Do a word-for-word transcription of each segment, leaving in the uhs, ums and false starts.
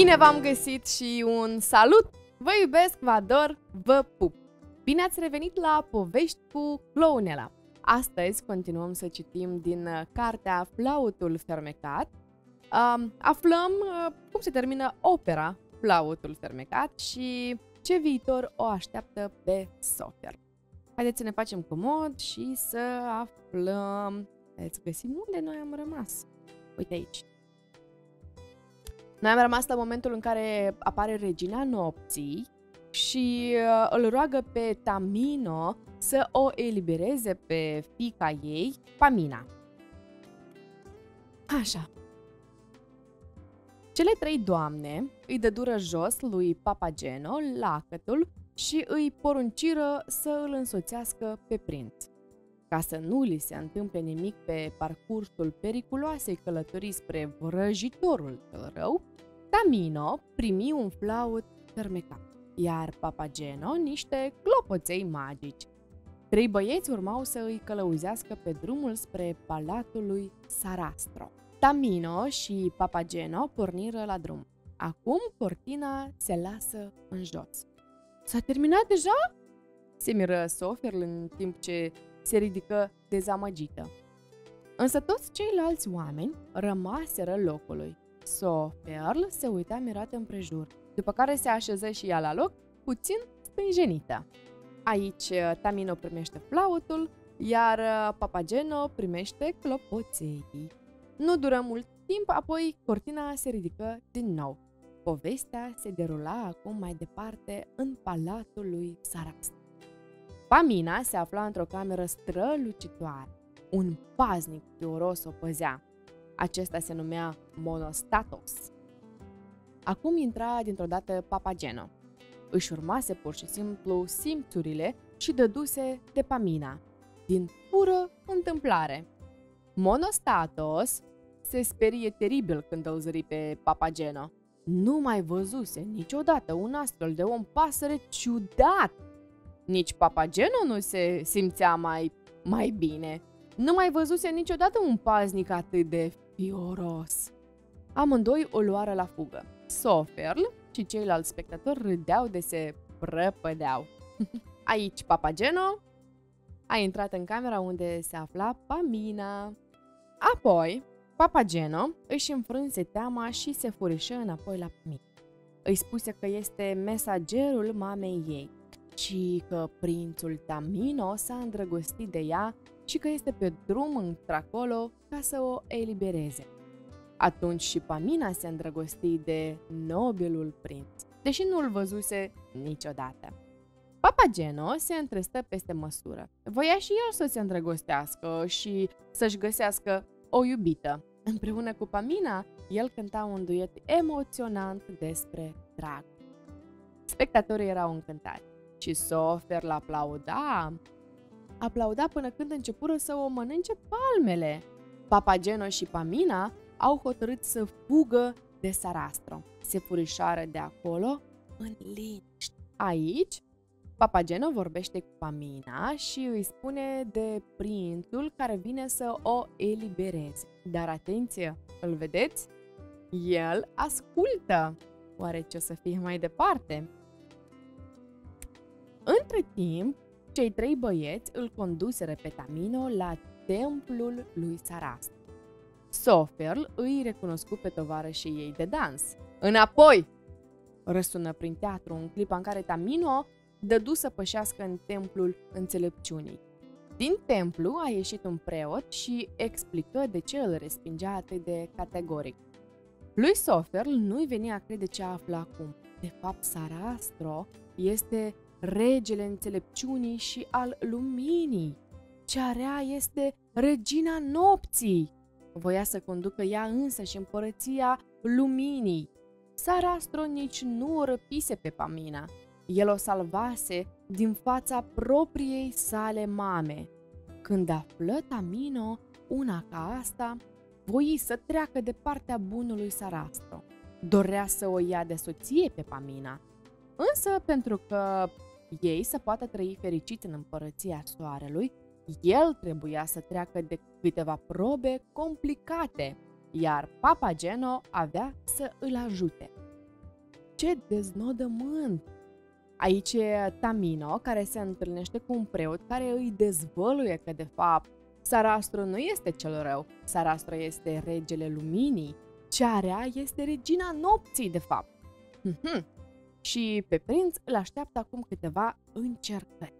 Bine v-am găsit și un salut! Vă iubesc, vă ador, vă pup! Bine ați revenit la Povești cu Clownela! Astăzi continuăm să citim din cartea Flautul fermecat. Um, aflăm uh, cum se termină opera Flautul fermecat și ce viitor o așteaptă pe Sofer. Haideți să ne facem comod și să aflăm. Haideți să găsim unde noi am rămas. Uite aici. Noi am rămas la momentul în care apare Regina Nopții și uh, îl roagă pe Tamino să o elibereze pe fiica ei, Pamina. Așa. Cele trei doamne îi dădură jos lui Papageno lacătul și îi porunciră să îl însoțească pe prinț. Ca să nu li se întâmple nimic pe parcursul periculoasei călătorii spre vrăjitorul cel rău, Tamino primi un flaut fermecat, iar Papageno niște clopoței magici. Trei băieți urmau să îi călăuzească pe drumul spre palatul lui Sarastro. Tamino și Papageno porniră la drum. Acum cortina se lasă în jos. S-a terminat deja? Se miră Sofer în timp ce se ridică dezamăgită. Însă toți ceilalți oameni rămaseră locului. Soferl se uita mirat împrejur, după care se așeză și ea la loc, puțin stânjenită. Aici Tamino primește flautul, iar Papageno primește clopoței. Nu dură mult timp, apoi cortina se ridică din nou. Povestea se derula acum mai departe în palatul lui Sarastro. Pamina se afla într-o cameră strălucitoare. Un paznic fioros o păzea. Acesta se numea Monostatos. Acum intra dintr-o dată Papageno. Își urmase pur și simplu simțurile și dăduse de Pamina, din pură întâmplare. Monostatos se sperie teribil când îl zări pe Papageno. Nu mai văzuse niciodată un astfel de om pasăre ciudat. Nici Papageno nu se simțea mai, mai bine. Nu mai văzuse niciodată un paznic atât de fioros. Amândoi o luară la fugă. Soferl și ceilalți spectatori râdeau de se prăpădeau. Aici Papageno a intrat în camera unde se afla Pamina. Apoi, Papageno își înfrânse teama și se furișă înapoi la Pamina. Îi spuse că este mesagerul mamei ei și că prințul Tamino s-a îndrăgostit de ea și că este pe drum într-acolo ca să o elibereze. Atunci și Pamina se îndrăgosti de nobilul prinț, deși nu-l văzuse niciodată. Papageno se întrestă peste măsură. Voia și el să se îndrăgostească și să-și găsească o iubită. Împreună cu Pamina, el cânta un duet emoționant despre drag. Spectatorii erau încântați și Sofer l-aplauda. Aplauda până când începură să o mănânce palmele. Papageno și Pamina au hotărât să fugă de Sarastro. Se furișară de acolo în liniște. Aici, Papageno vorbește cu Pamina și îi spune de prințul care vine să o elibereze. Dar atenție, îl vedeți? El ascultă. Oare ce o să fie mai departe? Între timp, cei trei băieți îl conduseră pe Tamino la templul lui Sarastro. Soferl îi recunoscu pe tovarășii ei de dans. Înapoi! Răsună prin teatru în clipa în care Tamino dădu să pășească în templul înțelepciunii. Din templu a ieșit un preot și explică de ce îl respingea atât de categoric. Lui Soferl nu-i venea a crede ce află acum. De fapt, Sarastro este regele înțelepciunii și al luminii. Cea rea este Regina Nopții. Voia să conducă ea însă și împărăția luminii. Sarastro nici nu o răpise pe Pamina. El o salvase din fața propriei sale mame. Când află Tamino una ca asta, voi să treacă de partea bunului Sarastro. Dorea să o ia de soție pe Pamina. Însă, pentru că ei să poată trăi fericiți în împărăția soarelui, el trebuia să treacă de câteva probe complicate, iar Papageno avea să îl ajute. Ce deznodământ! Aici e Tamino, care se întâlnește cu un preot care îi dezvăluie că, de fapt, Sarastro nu este cel rău. Sarastro este regele luminii. Cea rea este regina nopții, de fapt. Mhm. Și pe prinț îl așteaptă acum câteva încercări.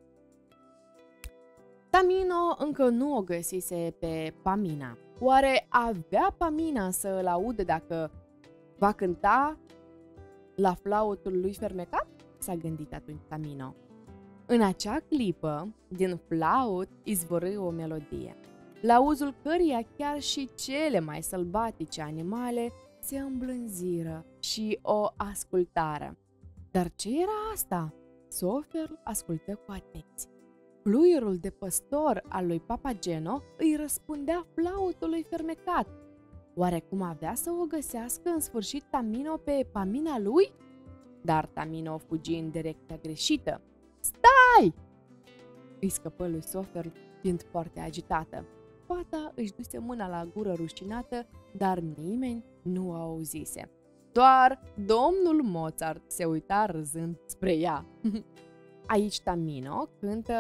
Tamino încă nu o găsise pe Pamina. Oare avea Pamina să îl audă dacă va cânta la flautul lui fermecat? S-a gândit atunci Tamino. În acea clipă, din flaut izvorâ o melodie, la auzul căreia chiar și cele mai sălbatice animale se îmblânziră și o ascultară. Dar ce era asta? Sofer ascultă cu atenție. Fluierul de păstor al lui Papageno îi răspundea flautului fermecat. Oare cum avea să o găsească în sfârșit Tamino pe Pamina lui? Dar Tamino fugi în direcția greșită. Stai! Îi scăpă lui Sofer, fiind foarte agitată. Fata își duse mâna la gură rușinată, dar nimeni nu o auzise. Doar domnul Mozart se uita râzând spre ea. Aici Tamino cântă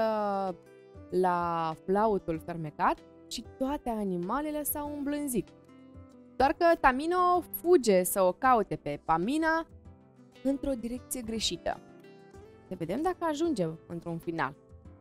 la flautul fermecat și toate animalele s-au îmblânzit. Doar că Tamino fuge să o caute pe Pamina într-o direcție greșită. Să vedem dacă ajungem într-un final.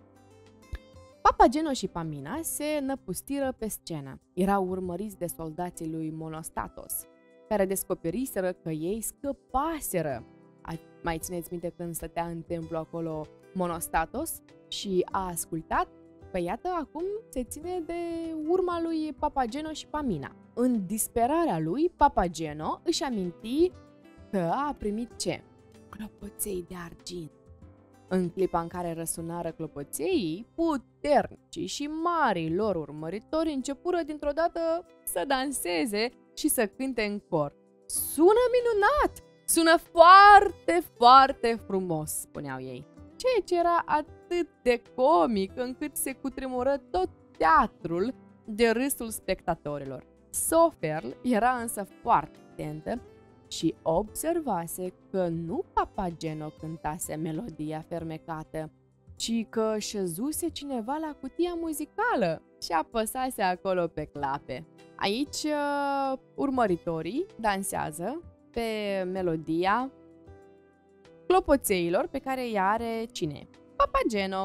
Papageno și Pamina se năpustiră pe scenă. Erau urmăriți de soldații lui Monostatos, care descoperiseră că ei scăpaseră. Mai țineți minte când stătea în templu acolo Monostatos și a ascultat? Păi iată, acum se ține de urma lui Papageno și Pamina. În disperarea lui, Papageno își aminti că a primit ce? Clopoței de argint. În clipa în care răsunară clopoței, puternici și marii lor urmăritori începură dintr-o dată să danseze și să cânte în cor. Sună minunat! Sună foarte, foarte frumos, spuneau ei. Ceea ce era atât de comic încât se cutremură tot teatrul de râsul spectatorilor. Soferl era însă foarte atentă și observase că nu Papageno cântase melodia fermecată, ci că șezuse cineva la cutia muzicală și apăsase acolo pe clape. Aici uh, urmăritorii dansează pe melodia clopoțeilor pe care ea are cine? Papageno.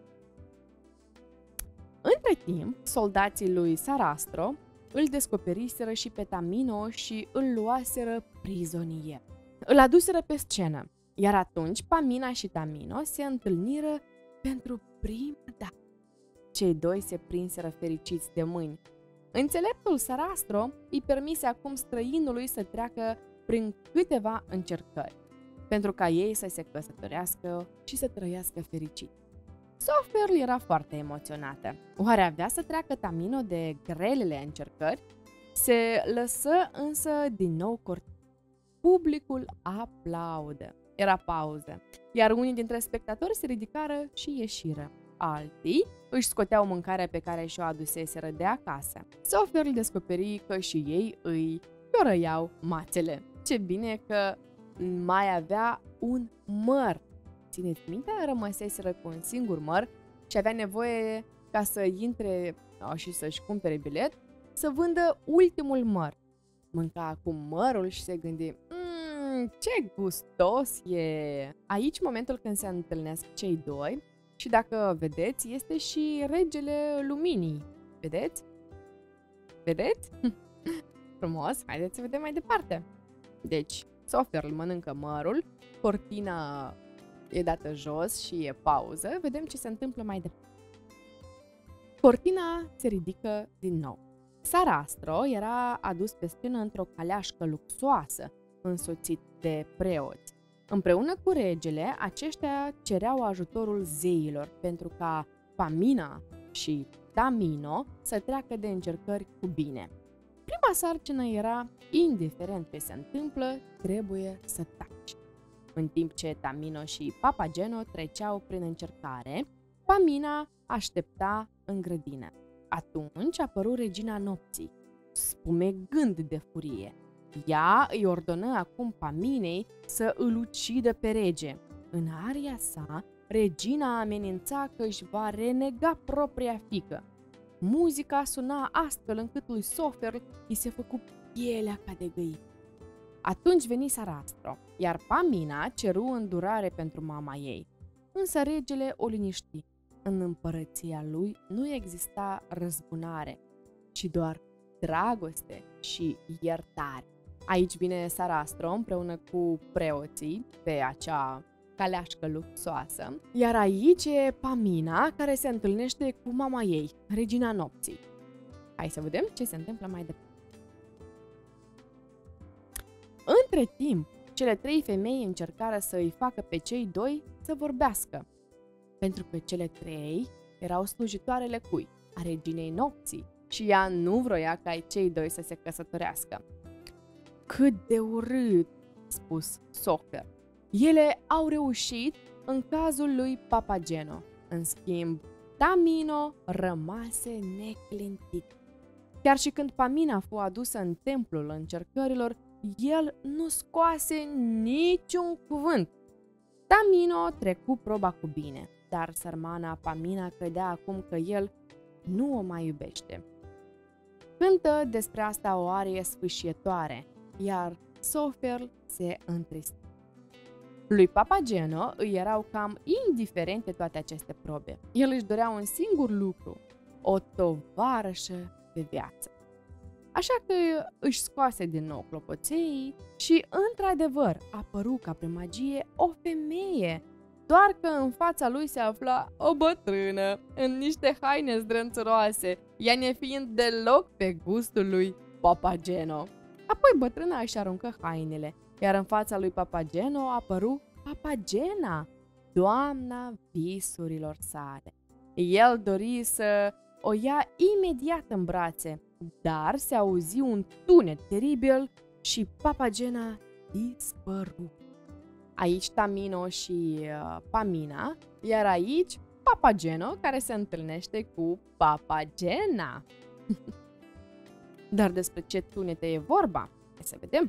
Între timp, soldații lui Sarastro îl descoperiseră și pe Tamino și îl luaseră prizonier. Îl aduseră pe scenă, iar atunci Pamina și Tamino se întâlniră pentru prima dată. Cei doi se prinseră fericiți de mâini. Înțeleptul Sarastro îi permise acum străinului să treacă prin câteva încercări, pentru ca ei să se căsătorească și să trăiască fericit. Soferl era foarte emoționată. Oare avea să treacă Tamino de grelele încercări? Se lăsă însă din nou cortit. Publicul aplaudă. Era pauză, iar unii dintre spectatori se ridicară și ieșiră. Alții își scoteau mâncarea pe care și-o aduseseră de acasă. Soferl descoperi că și ei îi ciorăiau mațele. Ce bine că mai avea un măr. Țineți minte, rămăseseră cu un singur măr și avea nevoie ca să intre și să-și cumpere bilet, să vândă ultimul măr. Mânca acum mărul și se gândi, mmm, ce gustos e! Aici momentul când se întâlnesc cei doi și dacă vedeți, este și regele luminii. Vedeți? Vedeți? Frumos, haideți să vedem mai departe. Deci, Soferl mănâncă mărul, cortina e dată jos și e pauză, vedem ce se întâmplă mai departe. Cortina se ridică din nou. Sarastro era adus pe scenă într-o caleașcă luxoasă, însoțit de preoți. Împreună cu regele, aceștia cereau ajutorul zeilor pentru ca Pamina și Tamino să treacă de încercări cu bine. Prima sarcină era, indiferent ce se întâmplă, trebuie să taci. În timp ce Tamino și Papageno treceau prin încercare, Pamina aștepta în grădină. Atunci apăru regina nopții, spumegând de furie. Ea îi ordonă acum Paminei să îl ucidă pe rege. În aria sa, regina amenința că își va renega propria fiică. Muzica suna astfel încât lui Soferl îi se făcu pielea ca de găină. Atunci veni Sarastro, iar Pamina ceru îndurare pentru mama ei. Însă regele o liniști. În împărăția lui nu exista răzbunare, ci doar dragoste și iertare. Aici vine Sarastro împreună cu preoții pe acea caleașcă luxoasă, iar aici e Pamina care se întâlnește cu mama ei, regina nopții. Hai să vedem ce se întâmplă mai departe. Între timp, cele trei femei încercară să îi facă pe cei doi să vorbească, pentru că cele trei erau slujitoarele cui? A reginei nopții și ea nu vroia ca cei doi să se căsătorească. Cât de urât, spus Sofer. Ele au reușit în cazul lui Papageno. În schimb, Tamino rămase neclintit. Chiar și când Pamina fu adusă în templul încercărilor, el nu scoase niciun cuvânt. Tamino trecu proba cu bine, dar sărmana Pamina credea acum că el nu o mai iubește. Cântă despre asta o arie sfâșietoare, iar Soferl se întristă. Lui Papageno îi erau cam indiferente toate aceste probe. El își dorea un singur lucru, o tovarășă de viață. Așa că își scoase din nou clopoței și, într-adevăr, apăru ca prin magie o femeie, doar că în fața lui se afla o bătrână, în niște haine zdrânțuroase, ea nefiind deloc pe gustul lui Papageno. Apoi bătrâna își aruncă hainele, iar în fața lui Papageno apăru Papagena, doamna visurilor sale. El dori să o ia imediat în brațe, dar se auzi un tunet teribil și Papagena dispăru. Aici Tamino și uh, Pamina, iar aici Papageno care se întâlnește cu Papagena. Dar despre ce tunete e vorba? Hai să vedem.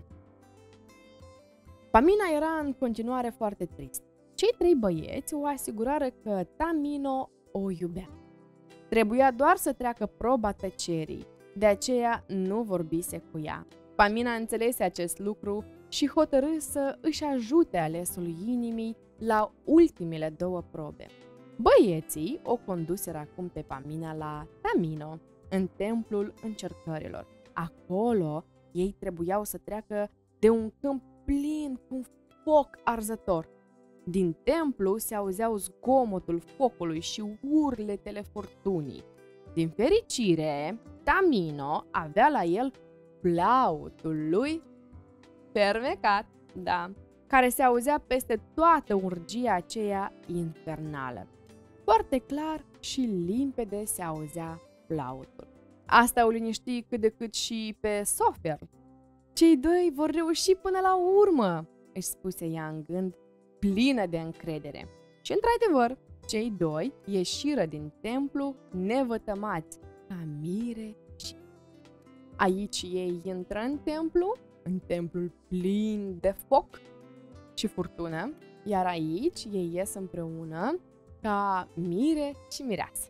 Pamina era în continuare foarte trist. Cei trei băieți o asigurară că Tamino o iubea. Trebuia doar să treacă proba tăcerii, de aceea nu vorbise cu ea. Pamina înțelese acest lucru și hotărâ să își ajute alesul inimii la ultimele două probe. Băieții o conduseră acum pe Pamina la Tamino, în templul încercărilor. Acolo ei trebuiau să treacă de un câmp plin cu foc arzător. Din templu se auzeau zgomotul focului și urletele furtunii. Din fericire, Tamino avea la el flautul lui fermecat, da, care se auzea peste toată urgia aceea infernală. Foarte clar și limpede se auzea flautul. Asta o liniști cât de cât și pe Soferl. Cei doi vor reuși până la urmă, își spuse ea în gând, plină de încredere. Și într-adevăr, cei doi ieșiră din templu nevătămați, ca mire și... Aici ei intră în templu, în templul plin de foc și furtună, iar aici ei ies împreună ca mire și mireasă.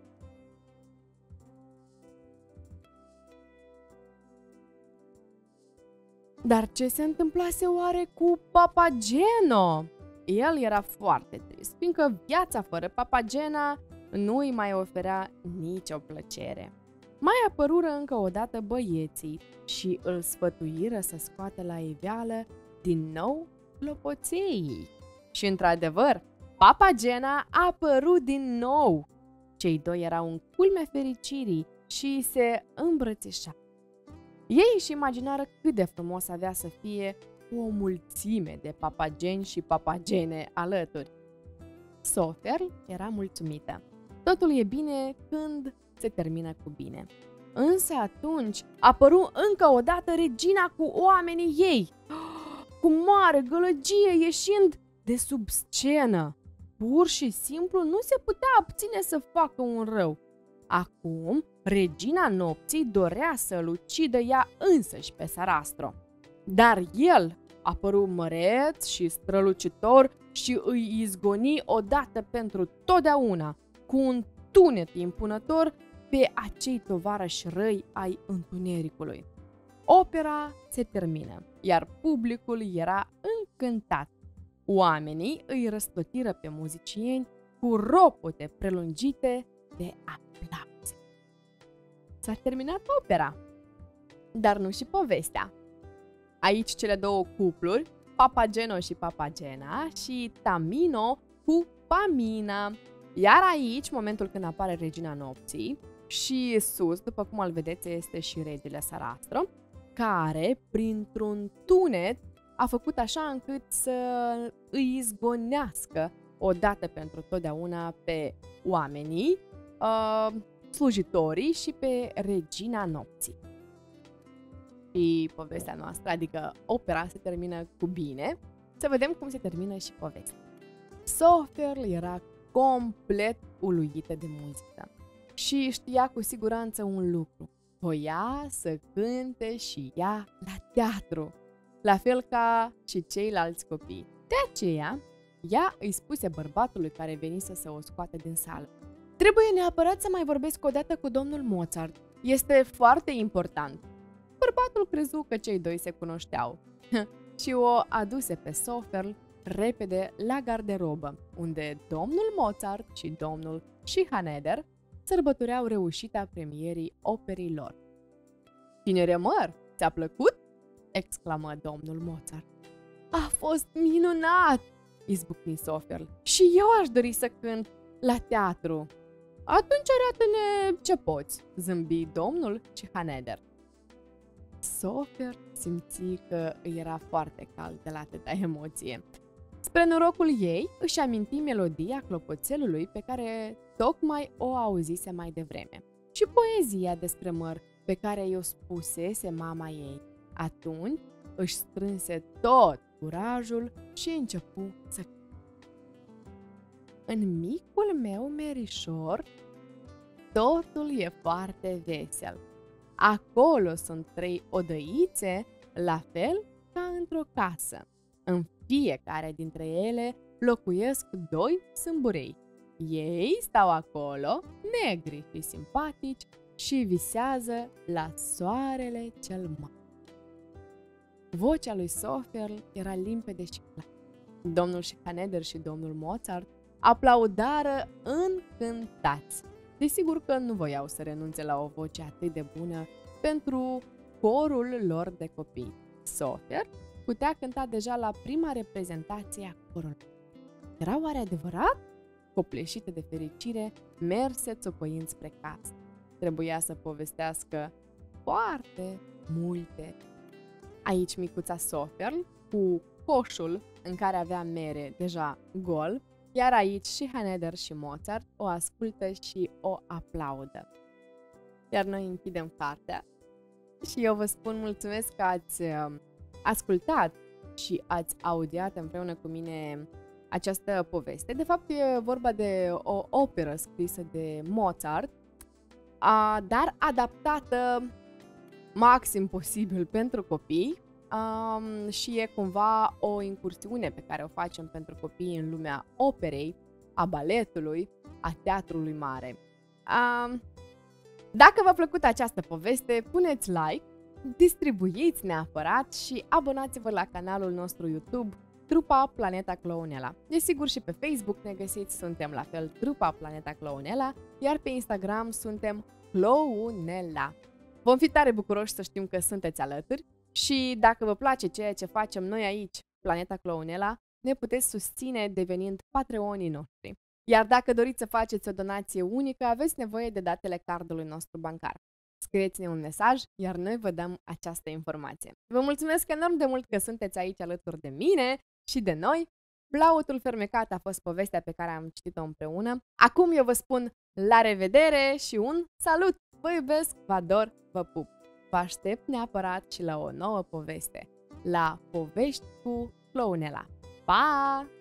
Dar ce se întâmplase oare cu Papageno? El era foarte trist, fiindcă viața fără Papagena nu îi mai oferea nicio plăcere. Mai apărură încă o dată băieții și îl sfătuiră să scoată la iveală din nou clopoței. Și într-adevăr, Papagena a apărut din nou. Cei doi erau în culmea fericirii și se îmbrățișau. Ei își imaginară cât de frumos avea să fie o mulțime de papageni și papagene alături. Soferl era mulțumită. Totul e bine când se termină cu bine. Însă atunci apăru încă o dată regina cu oamenii ei, cu mare gălăgie ieșind de sub scenă. Pur și simplu nu se putea abține să facă un rău. Acum, regina nopții dorea să-l ucidă ea însăși pe Sarastro. Dar el a părut măreț și strălucitor și îi izgoni odată pentru totdeauna cu un tunet impunător pe acei tovarăși răi ai întunericului. Opera se termină, iar publicul era încântat. Oamenii îi răsplătiră pe muzicieni cu ropote prelungite de aplauze. S-a terminat opera, dar nu și povestea. Aici cele două cupluri, Papageno și Papagena și Tamino cu Pamina. Iar aici, momentul când apare regina nopții și sus, după cum îl vedeți, este și regele Sarastră, care, printr-un tunet, a făcut așa încât să îi izgonească odată pentru totdeauna pe oamenii, uh, slujitorii și pe regina nopții. Și povestea noastră, adică opera, se termină cu bine. Să vedem cum se termină și povestea. Soferl era complet uluită de muzică și știa cu siguranță un lucru. Voia să cânte și ea la teatru, la fel ca și ceilalți copii. De aceea, ea îi spuse bărbatului care venise să o scoate din sală: "Trebuie neapărat să mai vorbesc odată cu domnul Mozart. Este foarte important." Bărbatul crezu că cei doi se cunoșteau și o aduse pe Soferl repede la garderobă, unde domnul Mozart și domnul Schikaneder sărbătoreau reușita premierii operii lor. "Tinere măr, ți-a plăcut?" exclamă domnul Mozart. "A fost minunat!" izbucni Soferl. "Și eu aș dori să cânt la teatru." "Atunci arată-ne ce poți," zâmbi domnul Schikaneder. Soferl simți că îi era foarte cald de la atâta emoție. Spre norocul ei, își aminti melodia clopoțelului pe care tocmai o auzise mai devreme și poezia despre măr pe care i-o spusese mama ei. Atunci își strânse tot curajul și începu să cânte. "În micul meu merișor, totul e foarte vesel. Acolo sunt trei odăițe, la fel ca într-o casă. În fiecare dintre ele locuiesc doi sâmburei. Ei stau acolo, negri și simpatici, și visează la soarele cel mare." Vocea lui Soferl era limpede și clară. Domnul Schikaneder și domnul Mozart aplaudară încântați. Desigur că nu voiau să renunțe la o voce atât de bună pentru corul lor de copii. Soferl putea cânta deja la prima reprezentație a corului. Era oare adevărat? Copleșită de fericire, merse țopăind spre casă. Trebuia să povestească foarte multe. Aici micuța Soferl, cu coșul în care avea mere deja gol, iar aici și Schikaneder și Mozart o ascultă și o aplaudă. Iar noi închidem cartea și eu vă spun mulțumesc că ați ascultat și ați audiat împreună cu mine această poveste. De fapt, e vorba de o operă scrisă de Mozart, dar adaptată maxim posibil pentru copii, um, și e cumva o incursiune pe care o facem pentru copii în lumea operei, a baletului, a teatrului mare. Um, dacă v-a plăcut această poveste, puneți like, distribuiți neapărat și abonați-vă la canalul nostru YouTube Trupa Planeta Clownella. Desigur și pe Facebook ne găsiți, suntem la fel Trupa Planeta Clownella, iar pe Instagram suntem Clownella. Vom fi tare bucuroși să știm că sunteți alături și dacă vă place ceea ce facem noi aici, Planeta Clownella, ne puteți susține devenind patreonii noștri. Iar dacă doriți să faceți o donație unică, aveți nevoie de datele cardului nostru bancar. Scrieți-ne un mesaj, iar noi vă dăm această informație. Vă mulțumesc enorm de mult că sunteți aici alături de mine și de noi. Blautul fermecat a fost povestea pe care am citit-o împreună. Acum eu vă spun la revedere și un salut! Vă iubesc, vă ador, vă pup! Vă aștept neapărat și la o nouă poveste, la Povești cu Clownella. Pa!